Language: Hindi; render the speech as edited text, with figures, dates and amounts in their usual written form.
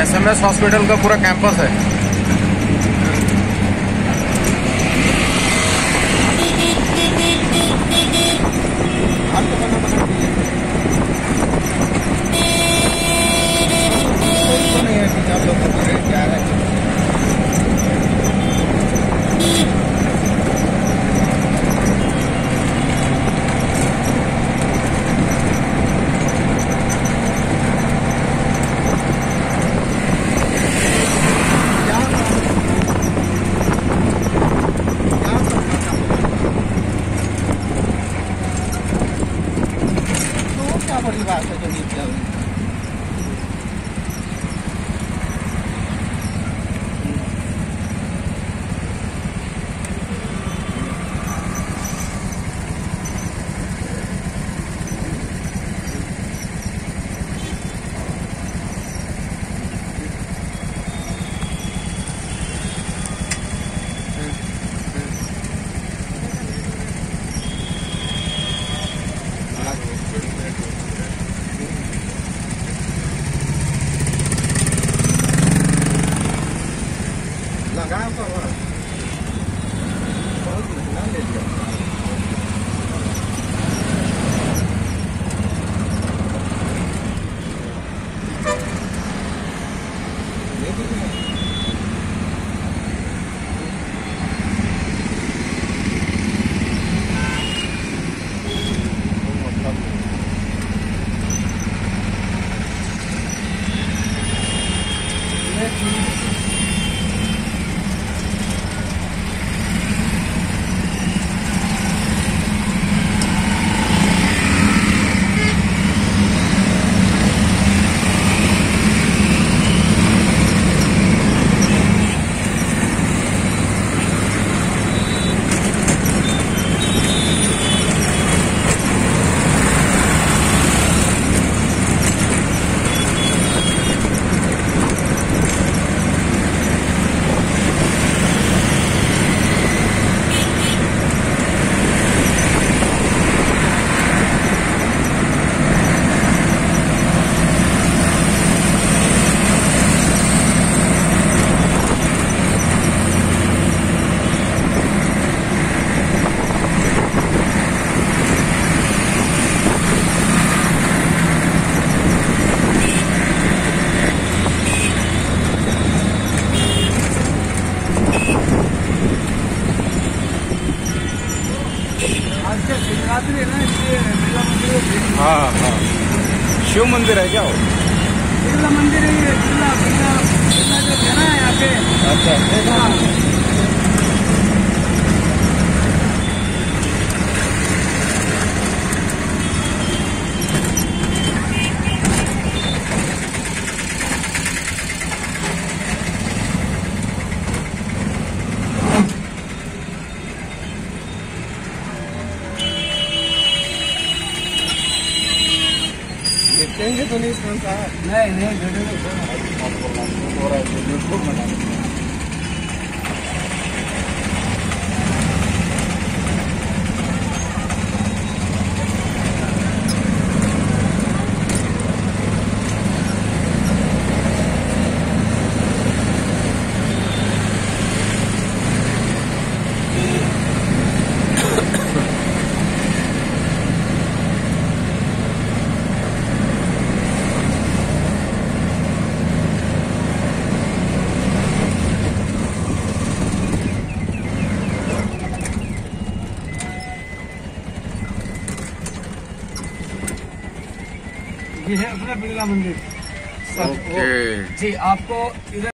SMS हॉस्पिटल का पूरा कैंपस है। बड़ी बात है जो नहीं किया। लगाया तो बहुत महंगा ले लिया। हाँ हाँ, शिव मंदिर है क्या वो? बिरला मंदिर है ये, बिरला बिरला बिरला जो है ना यहाँ पे। अच्छा। देखेंगे तो नहीं इसमें साहब। नहीं वीडियो ये है अपना बिरला मंदिर। ओके जी आपको इधर